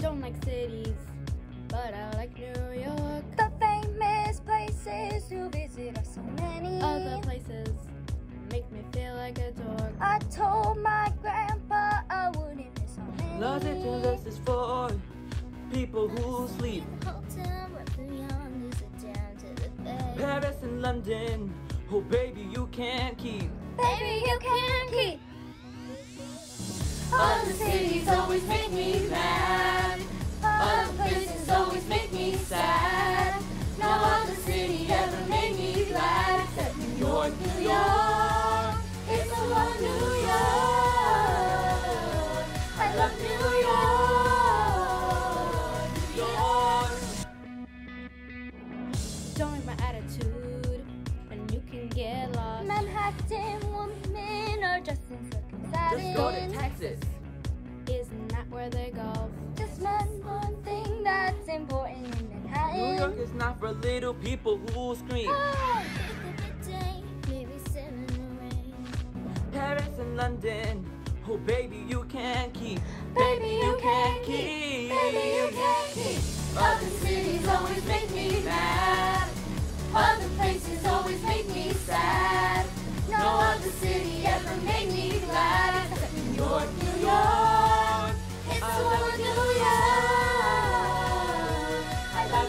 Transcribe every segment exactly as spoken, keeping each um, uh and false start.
don't like cities, but I like New York. The famous places to visit are so many. Other places make me feel like a dork. I told my grandpa I wouldn't miss so many. Los Angeles is for people who sleep. Hotel where the young is it down to the bay. Paris and London, oh baby, you can't keep. Baby, you can't keep. Other cities always make me mad. Other places always make me sad. No other city ever made me glad except New York, New York. It's a love New York. I love New York, New York. Don't like my attitude, and you can get lost. Manhattan women are dressed in silk and satin. Just go to Texas. Isn't that where they golf? Just one, one thing that's important in Manhattan. New York is not for little people who scream. Oh, maybe seven or eight. Paris and London, oh baby, you can't keep. Baby, you can't keep. Baby, you can't keep. Other cities always make me mad. Other places always make me sad. No other city ever made me glad except New York, New York. It's I a love love New York. I love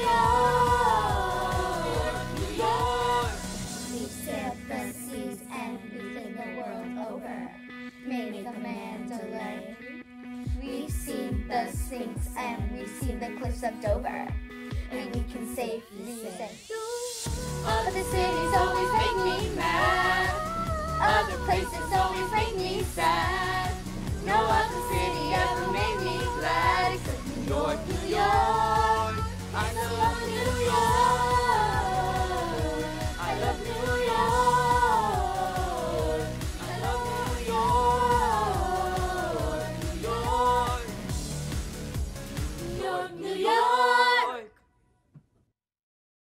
New York, New York. We've sailed the seas and we've seen the world over. Made the Mandalay. We've seen the Sphinx and we've seen the cliffs of Dover. And we can safely say, Other cities always make me mad.